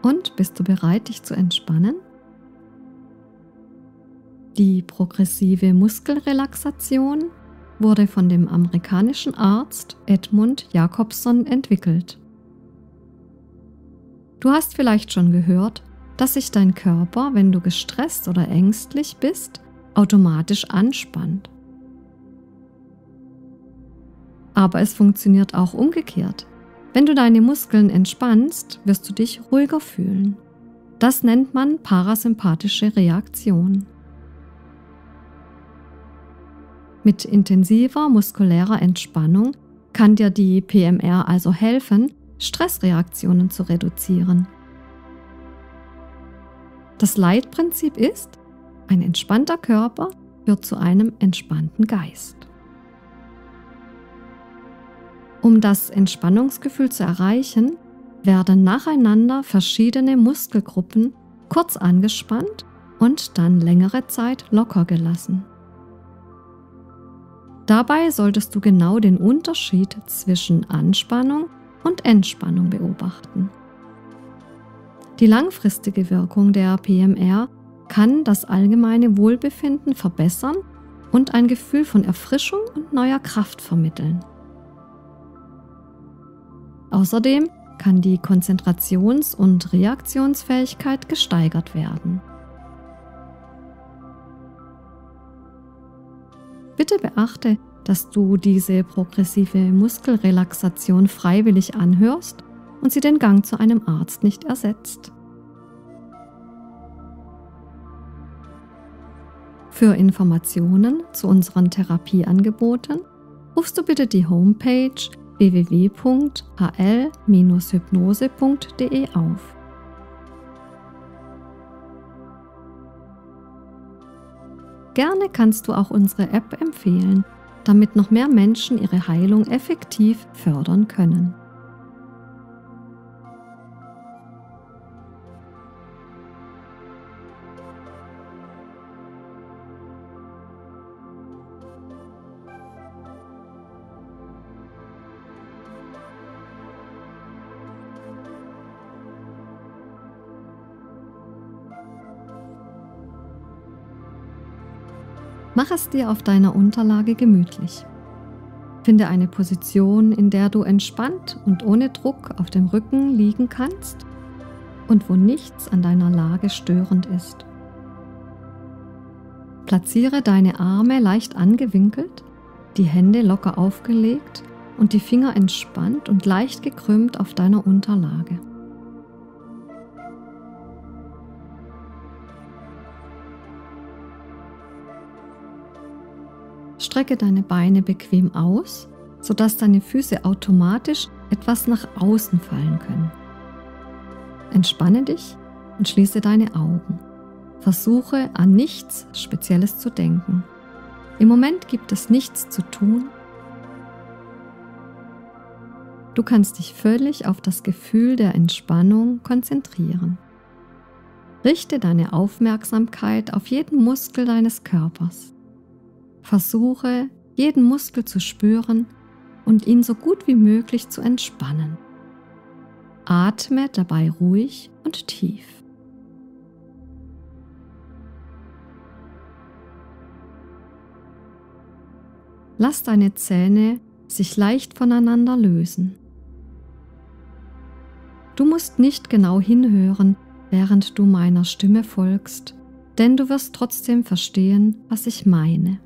Und bist du bereit, dich zu entspannen? Die progressive Muskelrelaxation wurde von dem amerikanischen Arzt Edmund Jacobson entwickelt. Du hast vielleicht schon gehört, dass sich dein Körper, wenn du gestresst oder ängstlich bist, automatisch anspannt. Aber es funktioniert auch umgekehrt. Wenn du deine Muskeln entspannst, wirst du dich ruhiger fühlen. Das nennt man parasympathische Reaktion. Mit intensiver muskulärer Entspannung kann dir die PMR also helfen, Stressreaktionen zu reduzieren. Das Leitprinzip ist, ein entspannter Körper führt zu einem entspannten Geist. Um das Entspannungsgefühl zu erreichen, werden nacheinander verschiedene Muskelgruppen kurz angespannt und dann längere Zeit locker gelassen. Dabei solltest du genau den Unterschied zwischen Anspannung und Entspannung beobachten. Die langfristige Wirkung der PMR kann das allgemeine Wohlbefinden verbessern und ein Gefühl von Erfrischung und neuer Kraft vermitteln. Außerdem kann die Konzentrations- und Reaktionsfähigkeit gesteigert werden. Bitte beachte, dass du diese progressive Muskelrelaxation freiwillig anhörst und sie den Gang zu einem Arzt nicht ersetzt. Für Informationen zu unseren Therapieangeboten rufst du bitte die Homepage www.hl-hypnose.de auf. Gerne kannst du auch unsere App empfehlen, damit noch mehr Menschen ihre Heilung effektiv fördern können. Mach es dir auf deiner Unterlage gemütlich. Finde eine Position, in der du entspannt und ohne Druck auf dem Rücken liegen kannst und wo nichts an deiner Lage störend ist. Platziere deine Arme leicht angewinkelt, die Hände locker aufgelegt und die Finger entspannt und leicht gekrümmt auf deiner Unterlage. Strecke deine Beine bequem aus, sodass deine Füße automatisch etwas nach außen fallen können. Entspanne dich und schließe deine Augen. Versuche an nichts Spezielles zu denken. Im Moment gibt es nichts zu tun. Du kannst dich völlig auf das Gefühl der Entspannung konzentrieren. Richte deine Aufmerksamkeit auf jeden Muskel deines Körpers. Versuche, jeden Muskel zu spüren und ihn so gut wie möglich zu entspannen. Atme dabei ruhig und tief. Lass deine Zähne sich leicht voneinander lösen. Du musst nicht genau hinhören, während du meiner Stimme folgst, denn du wirst trotzdem verstehen, was ich meine.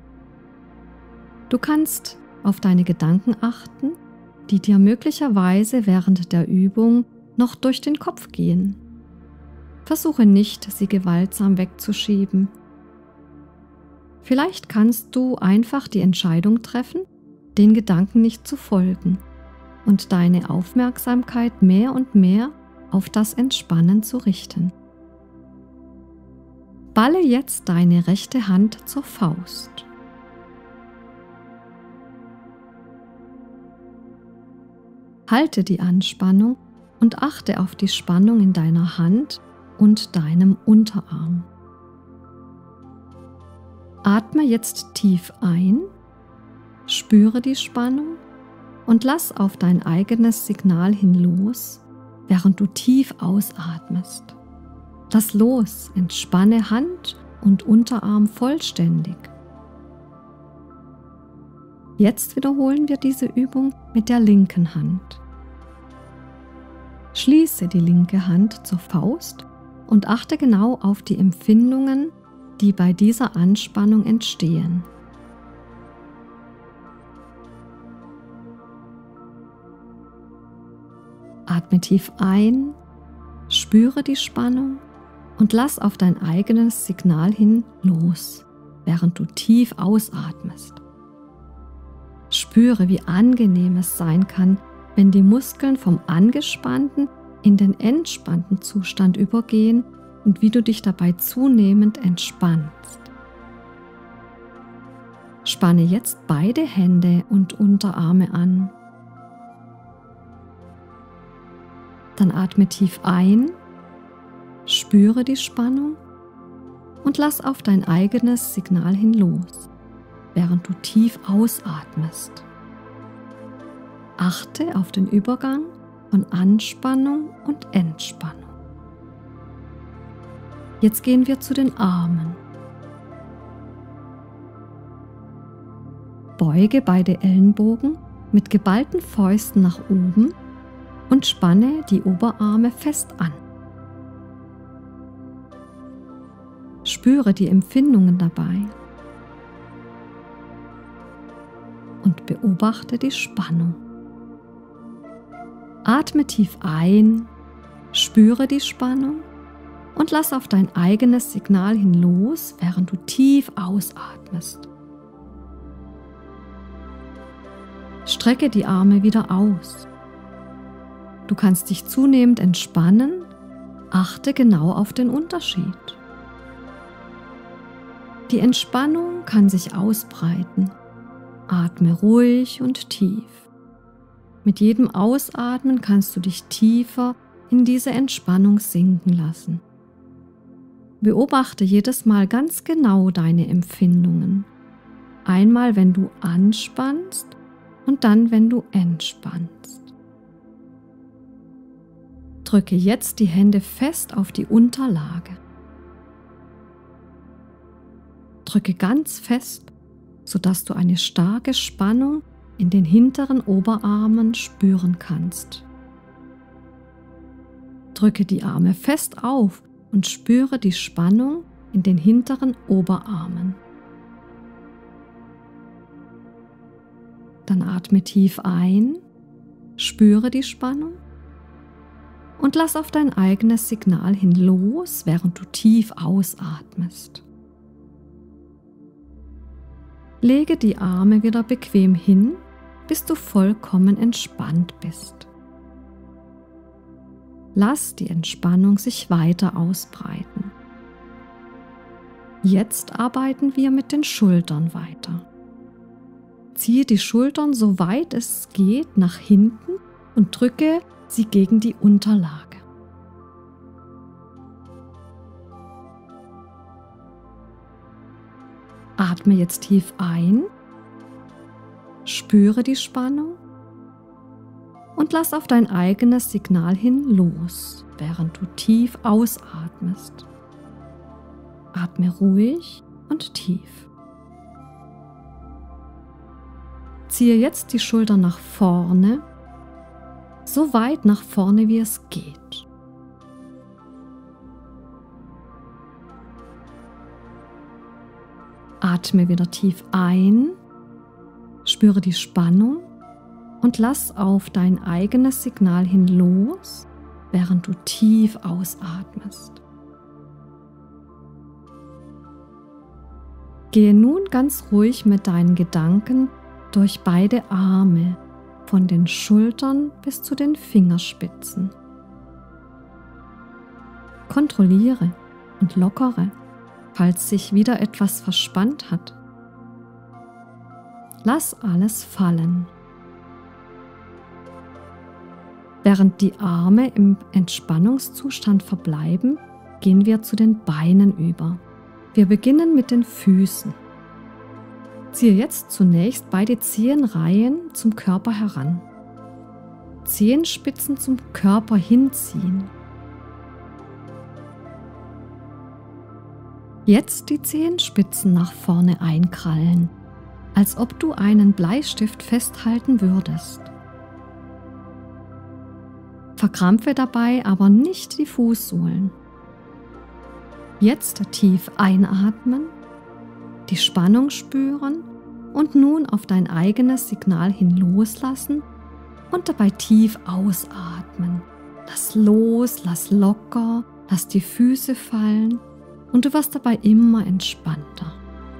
Du kannst auf deine Gedanken achten, die dir möglicherweise während der Übung noch durch den Kopf gehen. Versuche nicht, sie gewaltsam wegzuschieben. Vielleicht kannst du einfach die Entscheidung treffen, den Gedanken nicht zu folgen und deine Aufmerksamkeit mehr und mehr auf das Entspannen zu richten. Balle jetzt deine rechte Hand zur Faust. Halte die Anspannung und achte auf die Spannung in deiner Hand und deinem Unterarm. Atme jetzt tief ein, spüre die Spannung und lass auf dein eigenes Signal hin los während du tief ausatmest. Lass los, entspanne Hand und Unterarm vollständig. Jetzt wiederholen wir diese Übung mit der linken Hand. Schließe die linke Hand zur Faust und achte genau auf die Empfindungen, die bei dieser Anspannung entstehen. Atme tief ein, spüre die Spannung und lass auf dein eigenes Signal hin los, während du tief ausatmest. Spüre, wie angenehm es sein kann, wenn die Muskeln vom angespannten in den entspannten Zustand übergehen und wie du dich dabei zunehmend entspannst. Spanne jetzt beide Hände und Unterarme an. Dann atme tief ein, spüre die Spannung und lass auf dein eigenes Signal hin los, während du tief ausatmest. Achte auf den Übergang von Anspannung und Entspannung. Jetzt gehen wir zu den Armen. Beuge beide Ellenbogen mit geballten Fäusten nach oben und spanne die Oberarme fest an. Spüre die Empfindungen dabei und beobachte die Spannung. Atme tief ein, spüre die Spannung und lass auf dein eigenes Signal hin los, während du tief ausatmest. Strecke die Arme wieder aus. Du kannst dich zunehmend entspannen, achte genau auf den Unterschied. Die Entspannung kann sich ausbreiten. Atme ruhig und tief. Mit jedem Ausatmen kannst du dich tiefer in diese Entspannung sinken lassen. Beobachte jedes Mal ganz genau deine Empfindungen. Einmal, wenn du anspannst und dann, wenn du entspannst. Drücke jetzt die Hände fest auf die Unterlage. Drücke ganz fest, sodass du eine starke Spannung in den hinteren Oberarmen spüren kannst. Drücke die Arme fest auf und spüre die Spannung in den hinteren Oberarmen. Dann atme tief ein, spüre die Spannung und lass auf dein eigenes Signal hin los, während du tief ausatmest. Lege die Arme wieder bequem hin, bis du vollkommen entspannt bist. Lass die Entspannung sich weiter ausbreiten. Jetzt arbeiten wir mit den Schultern weiter. Ziehe die Schultern so weit es geht nach hinten und drücke sie gegen die Unterlage. Atme jetzt tief ein, spüre die Spannung und lass auf dein eigenes Signal hin los, während du tief ausatmest. Atme ruhig und tief. Ziehe jetzt die Schultern nach vorne, so weit nach vorne wie es geht. Atme wieder tief ein, spüre die Spannung und lass auf dein eigenes Signal hin los, während du tief ausatmest. Gehe nun ganz ruhig mit deinen Gedanken durch beide Arme, von den Schultern bis zu den Fingerspitzen. Kontrolliere und lockere, falls sich wieder etwas verspannt hat. Lass alles fallen. Während die Arme im Entspannungszustand verbleiben, gehen wir zu den Beinen über. Wir beginnen mit den Füßen. Ziehe jetzt zunächst beide Zehenreihen zum Körper heran. Zehenspitzen zum Körper hinziehen. Jetzt die Zehenspitzen nach vorne einkrallen, als ob du einen Bleistift festhalten würdest. Verkrampfe dabei aber nicht die Fußsohlen. Jetzt tief einatmen, die Spannung spüren und nun auf dein eigenes Signal hin loslassen und dabei tief ausatmen. Lass los, lass locker, lass die Füße fallen und du wirst dabei immer entspannter.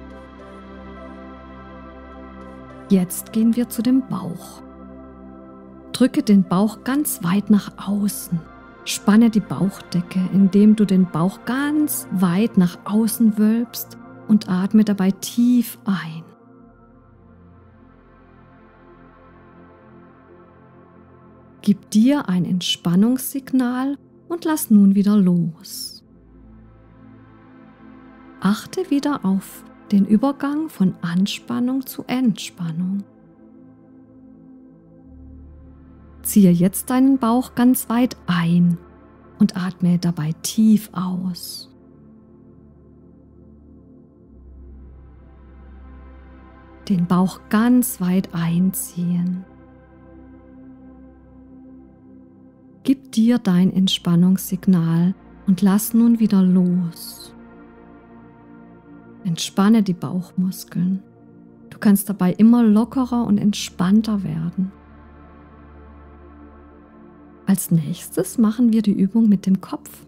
Jetzt gehen wir zu dem Bauch. Drücke den Bauch ganz weit nach außen. Spanne die Bauchdecke, indem du den Bauch ganz weit nach außen wölbst und atme dabei tief ein. Gib dir ein Entspannungssignal und lass nun wieder los. Achte wieder auf den Übergang von Anspannung zu Entspannung. Ziehe jetzt deinen Bauch ganz weit ein und atme dabei tief aus. Den Bauch ganz weit einziehen. Gib dir dein Entspannungssignal und lass nun wieder los. Entspanne die Bauchmuskeln. Du kannst dabei immer lockerer und entspannter werden. Als nächstes machen wir die Übung mit dem Kopf.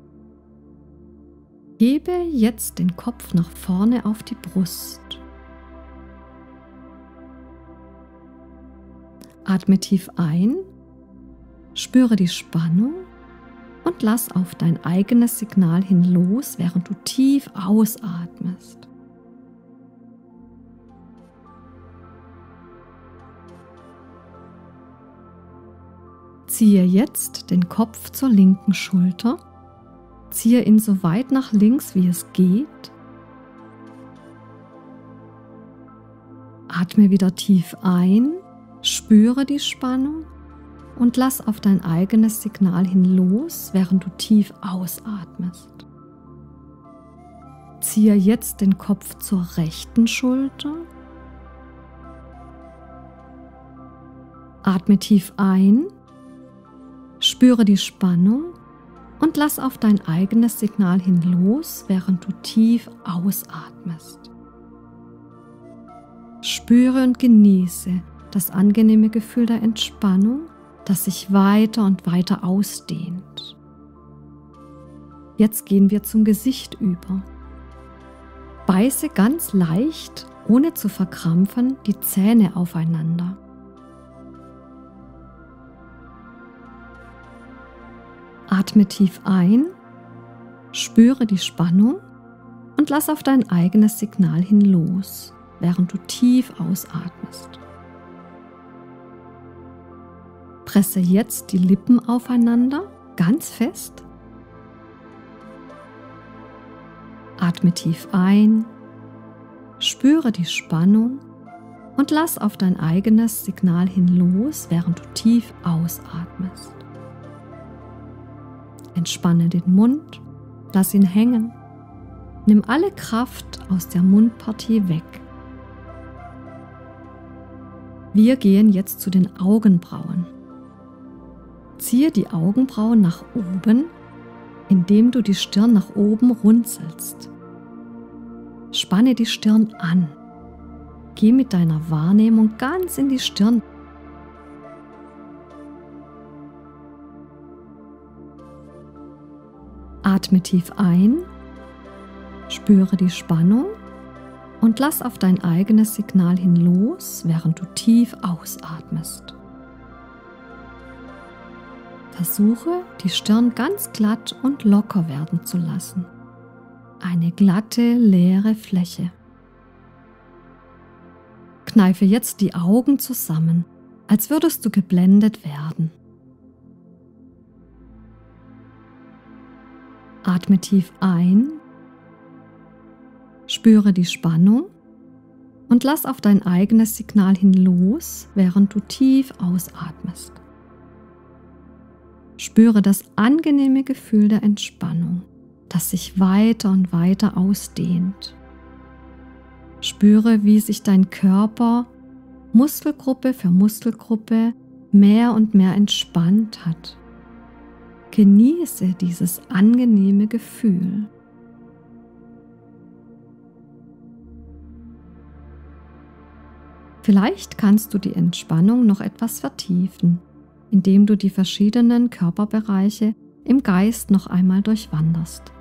Hebe jetzt den Kopf nach vorne auf die Brust. Atme tief ein, spüre die Spannung und lass auf dein eigenes Signal hin los, während du tief ausatmest. Ziehe jetzt den Kopf zur linken Schulter, ziehe ihn so weit nach links, wie es geht. Atme wieder tief ein, spüre die Spannung und lass auf dein eigenes Signal hin los, während du tief ausatmest. Ziehe jetzt den Kopf zur rechten Schulter. Atme tief ein, spüre die Spannung und lass auf dein eigenes Signal hin los, während du tief ausatmest. Spüre und genieße das angenehme Gefühl der Entspannung, das sich weiter und weiter ausdehnt. Jetzt gehen wir zum Gesicht über. Beiße ganz leicht, ohne zu verkrampfen, die Zähne aufeinander. Atme tief ein, spüre die Spannung und lass auf dein eigenes Signal hin los, während du tief ausatmest. Presse jetzt die Lippen aufeinander, ganz fest. Atme tief ein, spüre die Spannung und lass auf dein eigenes Signal hin los, während du tief ausatmest. Entspanne den Mund, lass ihn hängen. Nimm alle Kraft aus der Mundpartie weg. Wir gehen jetzt zu den Augenbrauen. Ziehe die Augenbrauen nach oben, indem du die Stirn nach oben runzelst. Spanne die Stirn an. Geh mit deiner Wahrnehmung ganz in die Stirn. Atme tief ein, spüre die Spannung und lass auf dein eigenes Signal hin los, während du tief ausatmest. Versuche, die Stirn ganz glatt und locker werden zu lassen. Eine glatte, leere Fläche. Kneife jetzt die Augen zusammen, als würdest du geblendet werden. Atme tief ein, spüre die Spannung und lass auf dein eigenes Signal hin los, während du tief ausatmest. Spüre das angenehme Gefühl der Entspannung, das sich weiter und weiter ausdehnt. Spüre, wie sich dein Körper Muskelgruppe für Muskelgruppe mehr und mehr entspannt hat. Genieße dieses angenehme Gefühl. Vielleicht kannst du die Entspannung noch etwas vertiefen, indem du die verschiedenen Körperbereiche im Geist noch einmal durchwanderst.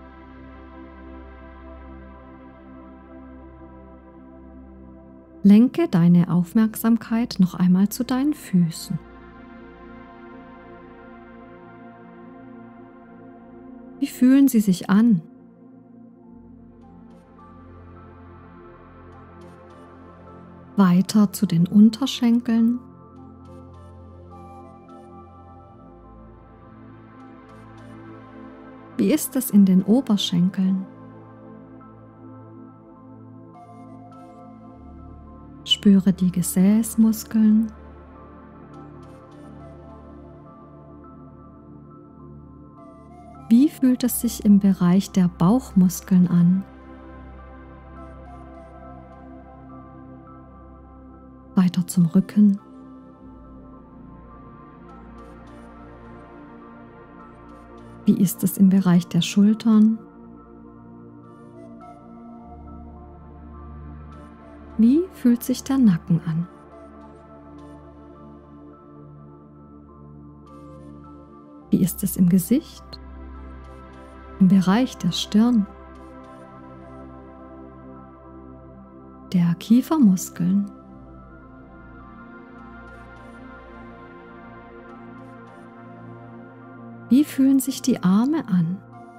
Lenke deine Aufmerksamkeit noch einmal zu deinen Füßen. Wie fühlen sie sich an? Weiter zu den Unterschenkeln. Wie ist es in den Oberschenkeln? Spüre die Gesäßmuskeln. Wie fühlt es sich im Bereich der Bauchmuskeln an? Weiter zum Rücken. Wie ist es im Bereich der Schultern? Wie fühlt sich der Nacken an? Wie ist es im Gesicht? Im Bereich der Stirn? Der Kiefermuskeln? Wie fühlen sich die Arme an?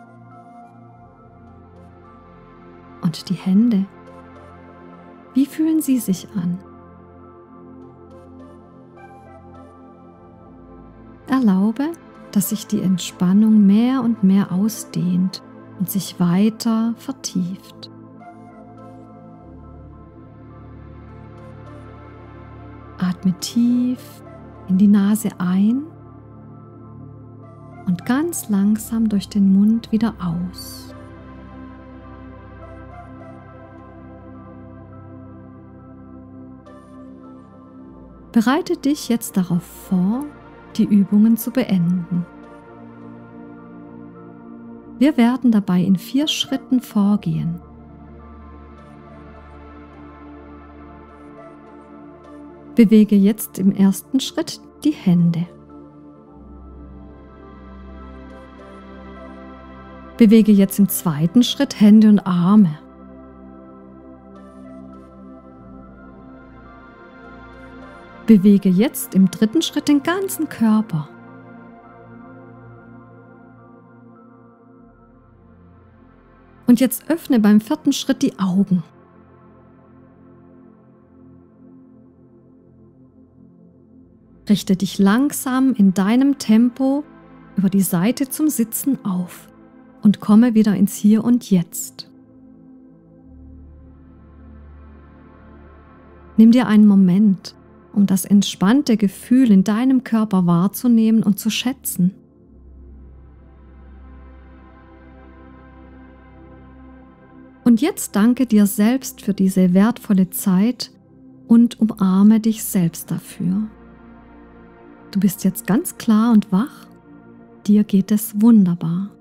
Und die Hände? Wie fühlen sie sich an? Erlaube, dass sich die Entspannung mehr und mehr ausdehnt und sich weiter vertieft. Atme tief in die Nase ein und ganz langsam durch den Mund wieder aus. Bereite dich jetzt darauf vor, die Übungen zu beenden. Wir werden dabei in 4 Schritten vorgehen. Bewege jetzt im ersten Schritt die Hände. Bewege jetzt im zweiten Schritt Hände und Arme. Bewege jetzt im dritten Schritt den ganzen Körper. Und jetzt öffne beim 4. Schritt die Augen. Richte dich langsam in deinem Tempo über die Seite zum Sitzen auf und komme wieder ins Hier und Jetzt. Nimm dir einen Moment, um das entspannte Gefühl in deinem Körper wahrzunehmen und zu schätzen. Und jetzt danke dir selbst für diese wertvolle Zeit und umarme dich selbst dafür. Du bist jetzt ganz klar und wach, dir geht es wunderbar.